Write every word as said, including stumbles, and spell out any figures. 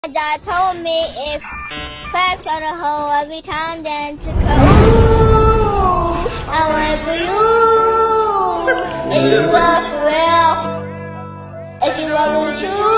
Dad told me if facts on the whole every time then to go. Ooh, I want it for you. If you love for real, if you love me true.